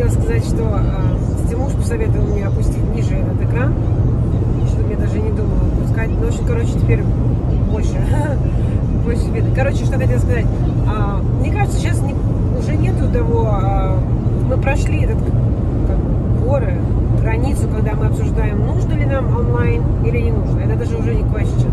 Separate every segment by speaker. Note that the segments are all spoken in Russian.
Speaker 1: хотела сказать, что Тимуш посоветовал мне опустить ниже этот экран, что я даже не думала опускать. Ну, в общем, короче, теперь больше видно. Короче, что хотела сказать. Мне кажется, сейчас уже нету того, мы прошли этот горы, границу, когда мы обсуждаем, нужно ли нам онлайн или не нужно. Это даже уже не question.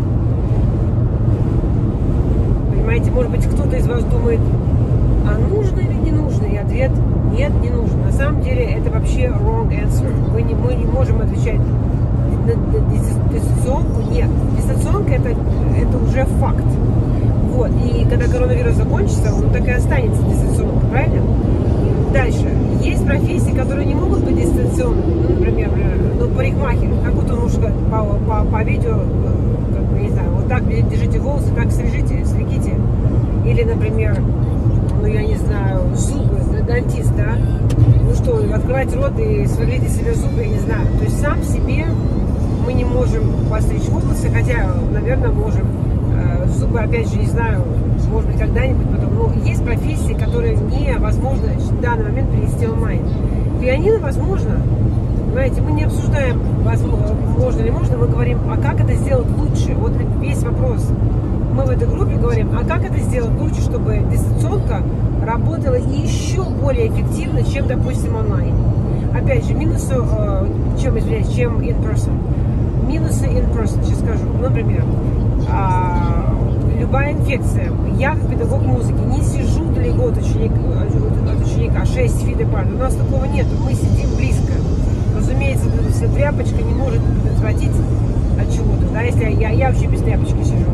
Speaker 1: Понимаете, может быть, кто-то из вас думает, а нужно или не нужно? И ответ нет, не нужно. На самом деле это вообще wrong answer. Мы не можем отвечать на дистанционку. Нет, дистанционка это уже факт. Вот. И когда коронавирус закончится, он так и останется дистанционкой, правильно? Дальше. Есть профессии, которые не могут быть дистанционными. Ну, например, парикмахер. Как вот он может по видео, как бы, не знаю, вот так держите волосы, так стригите. Или, например, ну, я не знаю, зубы, дантист, да? Ну что, открывать рот и сверлите себе зубы, я не знаю. То есть сам себе мы не можем постричь волосы, хотя, наверное, можем. Зубы, опять же, не знаю, может быть, когда-нибудь потом. Но есть профессии, которые невозможно в данный момент перевести онлайн. Пианино возможно. Понимаете, мы не обсуждаем, можно или можно, мы говорим, а как это сделать лучше? Вот весь вопрос. Мы в этой группе говорим, а как это сделать лучше, чтобы дистанционка работала еще более эффективно, чем, допустим, онлайн. Опять же, минусы, чем in-person. Минусы in-person, сейчас скажу. Например, любая инфекция. Я, как педагог музыки, не сижу далеко от ученика 6 feet apart. У нас такого нет. Мы сидим близко. Разумеется, тряпочка не может предотвратить от чего-то. Да? Если я вообще без тряпочки сижу.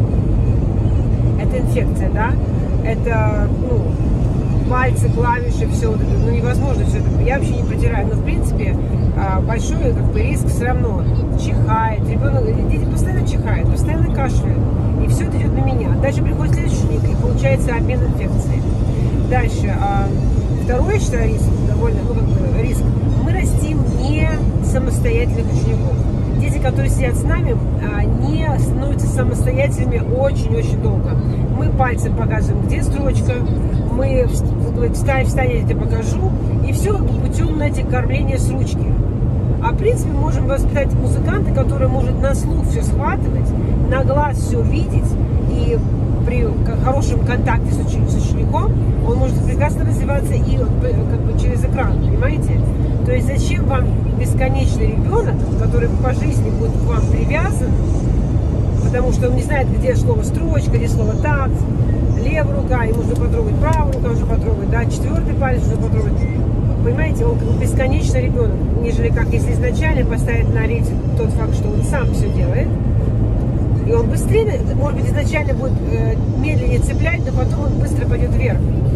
Speaker 1: Это инфекция, да? Это, пальцы, клавиши, все вот это. Ну, невозможно все это. Я вообще не протираю. Но, в принципе, большой риск все равно. Чихает. Ребенок, дети постоянно чихают, постоянно кашляют. И все это идет на меня. Дальше приходит следующий ученик, и получается обмен инфекцией. Дальше. Второй, я считаю, риск, довольно, риск. Мы растим не самостоятельных учеников. Дети, которые сидят с нами, не становятся самостоятельными очень-очень долго. Мы пальцем показываем, где строчка, мы встань, я тебе покажу, и все путем, знаете, кормления с ручки. А в принципе можем воспитать музыканта, который может на слух все схватывать, на глаз все видеть, и при хорошем контакте с учеником он может прекрасно развиваться и как бы через экран, понимаете? То есть зачем вам бесконечный ребенок, который по жизни будет к вам привязан, потому что он не знает, где слово строчка, где слово такт, левая рука, ему нужно потрогать, правая рука нужно потрогать, да, четвертый палец нужно потрогать. Понимаете, он как бы бесконечный ребенок, нежели как если изначально поставить на рельсы тот факт, что он сам все делает. И он быстрее, может быть, изначально будет медленнее цеплять, но потом он быстро пойдет вверх.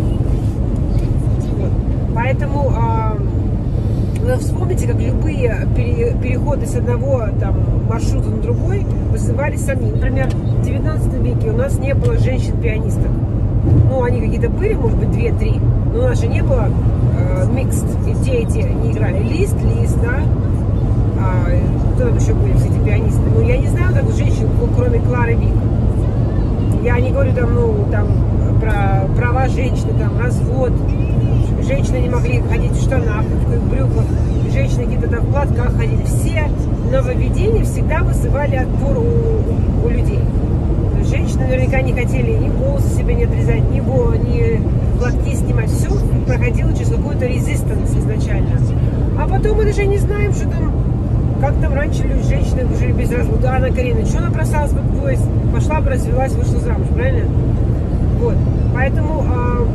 Speaker 1: Вот. Поэтому вы вспомните, как любые переходы с одного маршрута на другой вызывали сомнения. Например, в 19 веке у нас не было женщин-пианисток. Ну, они какие-то были, может быть, 2-3, но у нас же не было микст, и те не играли. Лист, да. Кто там еще были, все эти пианисты? Ну, я не знаю таких женщин, кроме Клары Вик. Я не говорю про права женщины, развод. Женщины не могли ходить в штанах, в брюках. Женщины какие-то в платках ходили. Все нововведения всегда вызывали отпор у людей. Женщины наверняка не хотели ни волосы себе не отрезать, ни платки снимать. Все проходило через какой-то резистанс изначально. А потом мы даже не знаем, что как там раньше женщины жили без развода. Анна Каренина, что она бросалась под поезд? Пошла бы, развелась, вышла замуж, правильно? Вот. Поэтому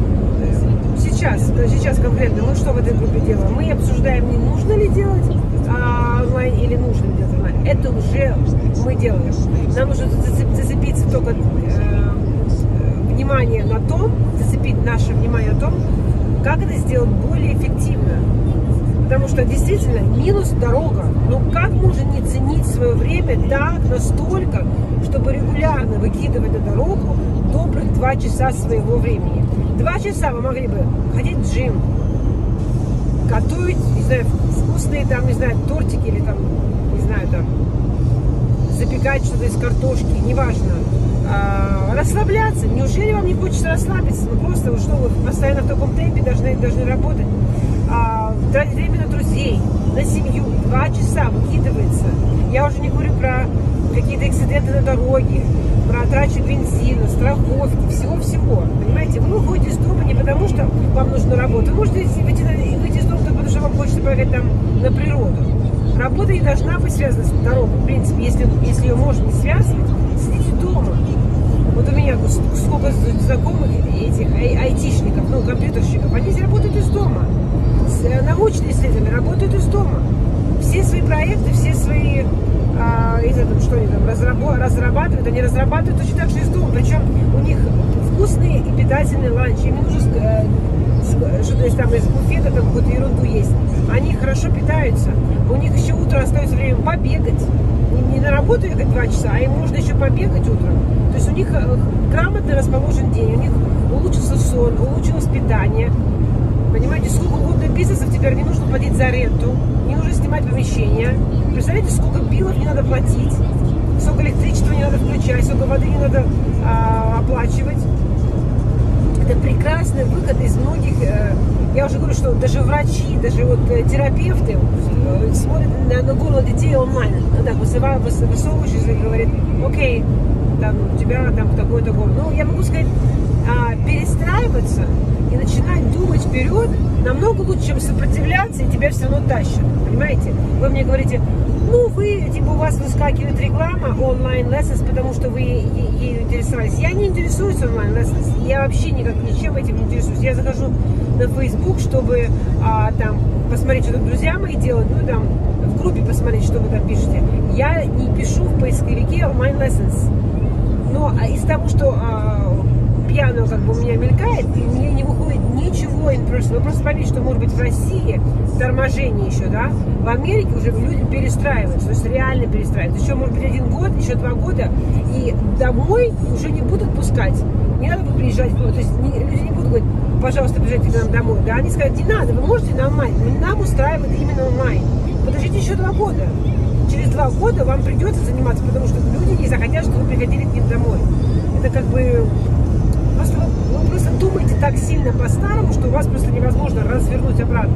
Speaker 1: сейчас конкретно мы что в этой группе делаем? Мы обсуждаем, не нужно ли делать онлайн или нужно ли делать онлайн. Это уже мы делаем. Нам нужно зацепиться только внимание на том, зацепить наше внимание на том, как это сделать более эффективно. Потому что действительно минус дорога. Но как можно не ценить свое время так настолько, чтобы регулярно выкидывать на дорогу добрых 2 часа своего времени? 2 часа вы могли бы ходить в джим, готовить, не знаю, вкусные тортики или запекать что-то из картошки, неважно. Расслабляться. Неужели вам не хочется расслабиться? Ну просто что вы постоянно в таком темпе должны работать. тратит время на друзей, на семью, 2 часа выкидывается. Я уже не говорю про какие-то эксциденты на дороге, про трачу бензина, страховки, всего-всего. Понимаете, вы выходите из дома не потому, что вам нужна работа. Вы можете выйти из дома только потому, что вам хочется поехать там на природу. Работа не должна быть связана с дорогой. В принципе, если ее можно не связывать, сидите дома. Вот у меня сколько знакомых этих айтишников, ну, компьютерщиков, они работают из дома. Научные исследователи работают из дома. Все свои проекты, все свои, что они там разрабатывают, они разрабатывают точно так же из дома. Причем у них вкусный и питательный ланч. Им не нужно что-то из там из буфета, там какую-то ерунду есть. Они хорошо питаются. У них еще утром остается время побегать. Не на работу ехать 2 часа, а им можно еще побегать утром. То есть у них грамотно расположен день, у них улучшился сон, улучшилось питание. Понимаете, сколько угодно бизнесов теперь не нужно платить за аренду, не нужно снимать помещение. Представляете, сколько билов не надо платить, сколько электричества не надо включать, сколько воды не надо оплачивать. Это прекрасный выход из многих. Я уже говорю, что даже врачи, даже вот терапевты смотрят на горло детей онлайн. Ну, так, высовывающийся и говорит, окей, там, у тебя там такой-то горло. Ну, я могу сказать, перестраиваться и начинать думать вперед намного лучше, чем сопротивляться, и тебя все равно тащат. Понимаете? Вы мне говорите, ну, вы, типа, у вас выскакивает реклама онлайн-лессонс, потому что вы ею интересовались. Я не интересуюсь онлайн-лессонс. Я вообще ничем этим не интересуюсь. Я захожу на Facebook, чтобы там посмотреть, что там друзья мои делают, ну, там, в группе посмотреть, что вы там пишете. Я не пишу в поисковике онлайн-лессонс. Но из того, что пьяно как бы у меня мелькает, и мне не выходит ничего in person. Вы просто поймите, что, может быть, в России торможение еще, да? В Америке уже люди перестраиваются, то есть реально перестраиваются. Еще, может быть, 1 год, еще 2 года, и домой уже не будут пускать. Не надо будет приезжать, то есть люди не будут говорить, пожалуйста, приезжайте к нам домой. Да, они скажут, не надо, вы можете на онлайн. Нам устраивает именно онлайн. Подождите еще 2 года. Через 2 года вам придется заниматься, потому что люди не захотят, чтобы вы приходили к ним домой. Это как бы... Вы просто думаете так сильно по-старому, что у вас просто невозможно развернуть обратно.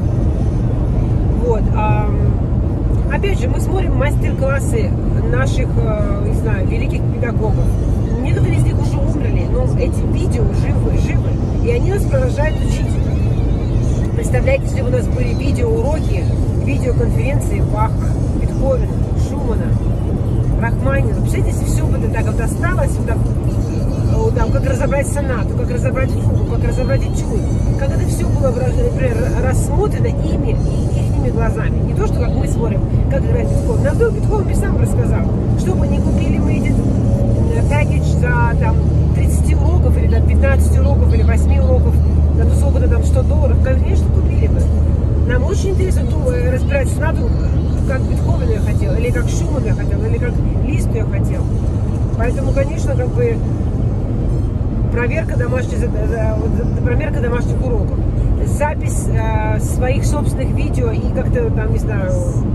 Speaker 1: Вот. Опять же, мы смотрим мастер-классы наших, не знаю, великих педагогов. Некоторые из них уже умерли, но эти видео живы, и они нас продолжают учить. Представляете, если бы у нас были видеоуроки, видеоконференции Баха, Бетховена, Шумана, Рахманинова. Представляете, если все бы так вот осталось, там, как разобрать сонату, как разобрать фугу, как разобрать этюд, как это все было, например, рассмотрено ими и их глазами. Не то, что как мы смотрим, как играть Бетховен. Нам вдруг Бетховен мне сам рассказал, что бы не купили мы эти пакетч за там 30 уроков, или там 15 уроков, или 8 уроков, за ту сколько-то там $100, конечно, купили бы. Нам очень интересно разбирать сонату, как Бетховен я хотел, или как Шуман я хотел, или как Лист я хотел. Поэтому, конечно, как бы проверка домашних уроков, запись своих собственных видео и как-то там, не знаю,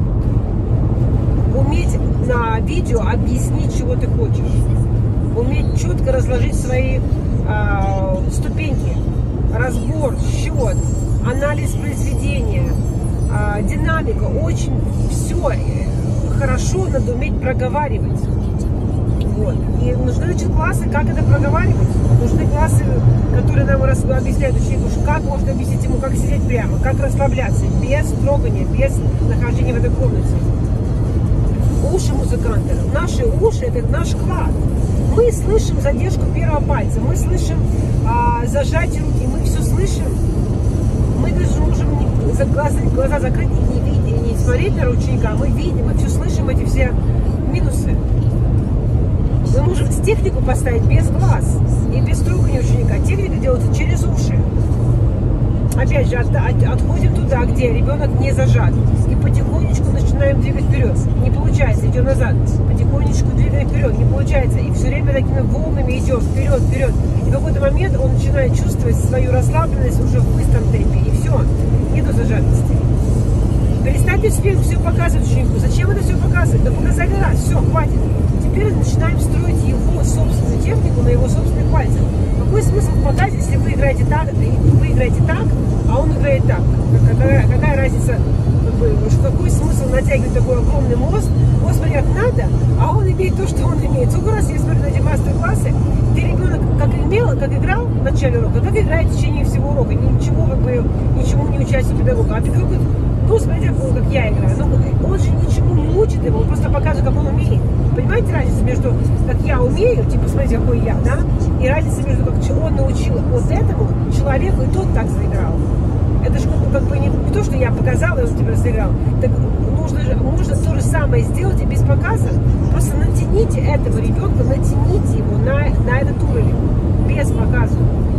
Speaker 1: уметь на видео объяснить, чего ты хочешь, уметь четко разложить свои ступеньки, разбор, счет, анализ произведения, динамика, очень все хорошо надо уметь проговаривать. Вот. И нужны, значит, классы, как это проговаривать. Нужны классы, которые нам объясняют ученику, как можно объяснить ему, как сидеть прямо, как расслабляться, без трогания, без нахождения в этой комнате. Уши музыканта. Наши уши – это наш клад. Мы слышим задержку первого пальца, мы слышим зажатие руки, мы все слышим. Мы даже можем глаза закрыть и не видеть, и не смотреть на ученика, мы видим, мы все слышим, эти все минусы. Мы можем технику поставить без глаз и без трогания ученика. Техника делается через уши. Опять же, отходим туда, где ребенок не зажат. И потихонечку начинаем двигать вперед. Не получается, идем назад. Потихонечку двигаем вперед. Не получается. И все время такими волнами идем вперед, вперед. И в какой-то момент он начинает чувствовать свою расслабленность уже в быстром темпе. И все, нету зажатости. Перестаньте все показывать ученику. Зачем это все показывать? Да показали раз, все, хватит. Теперь начинаем строить его собственную технику на его собственных пальцах. Какой смысл показать, если вы играете так, а он играет так. Какая разница, как бы, какой смысл натягивать такой огромный мост? Господи, как надо, а он имеет то, что он имеет. Сколько раз я смотрю на эти мастер-классы, где ребенок как играл в начале урока, так играет в течение всего урока. Ничего, как бы, ничему не участие педагога. А педагог говорит, ну, смотрите, как я играю. Ну, он же ничему не учит его, он просто показывает, как он умеет. Понимаете разницу между, как я умею, типа, смотрите, какой я, да, и разница между, как он научил вот этому человеку, и тот так заиграл. Это же как бы не то, что я показала, и он тебя сыграл. Так можно то же самое сделать и без показа. Просто натяните этого ребенка, натяните его на этот уровень, без показа.